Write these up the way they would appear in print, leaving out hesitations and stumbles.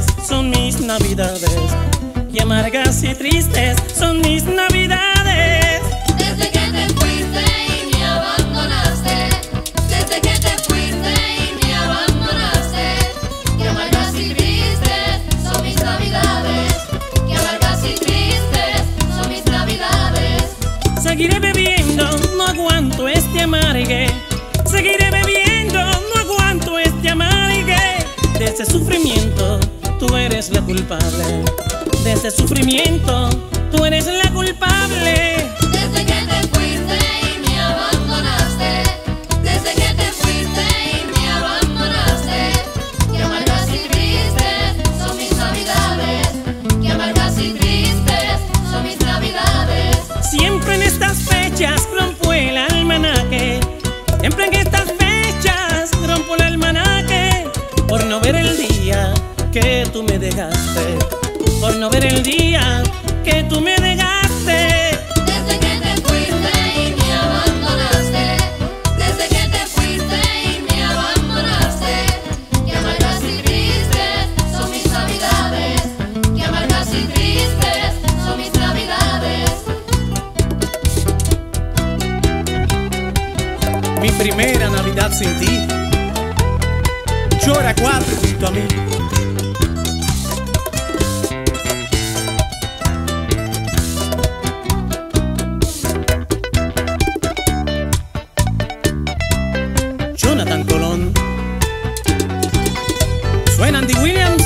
son mis navidades. Qué amargas y tristes son mis navidades. Desde que te fuiste y me abandonaste, desde que te fuiste y me abandonaste, qué amargas y tristes son mis navidades. Qué amargas y tristes son mis navidades. Seguiré bebiendo, no aguanto este amargue. Seguiré bebiendo, no aguanto este amargue. De ese sufrimiento tú eres la culpable. De ese sufrimiento tú eres la culpable. Desde que te fuiste y me abandonaste, desde que te fuiste y me abandonaste, qué amargas y tristes son mis navidades. Qué amargas y tristes son mis navidades. Siempre en estas fechas rompo el almanaque. Siempre en estas fechas rompo el almanaque. Por no ver el día que tú me dejaste. Por no ver el día que tú me dejaste. Desde que te fuiste y me abandonaste, desde que te fuiste y me abandonaste, qué amargas y tristes son mis navidades. Qué amargas y tristes son mis navidades. Mi primera Navidad sin ti. Llora 4 junto a mí. Jonathan Colón. Suena Andy Williams.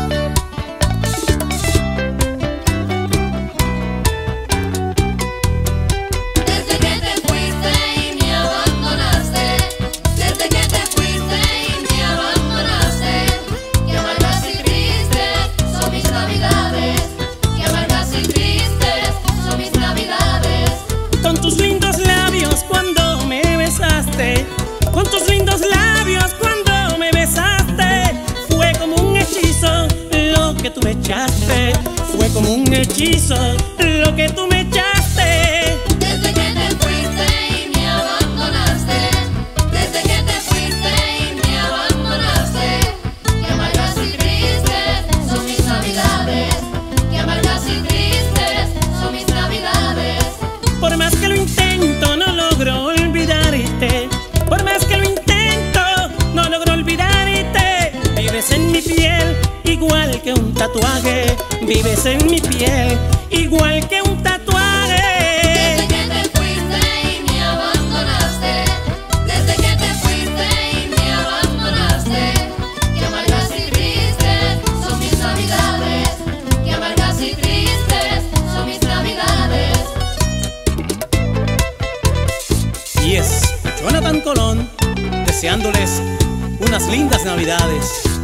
Desde que te fuiste y me abandonaste, desde que te fuiste y me abandonaste, qué amargas y tristes son mis navidades. Qué amargas y tristes son mis navidades. Con tus lindos labios cuando me besaste. Con tus lindos labios cuando me besaste. Fue como un hechizo lo que tú me echaste. Fue como un hechizo lo que tú me echaste. Desde que te fuiste y me abandonaste, desde que te fuiste y me abandonaste, qué amargas y tristes son mis navidades. Qué amargas y tristes son mis navidades. Por más que lo intento no logro olvidarte. Por más que lo intento no logro olvidarte. Vives en mi piel igual que un tatuaje. Vives en mi piel igual que un tatuaje. Desde que te fuiste y me abandonaste, desde que te fuiste y me abandonaste, qué amargas y tristes son mis navidades. Qué amargas y tristes son mis navidades. Y es Jonathan Colón deseándoles unas lindas navidades.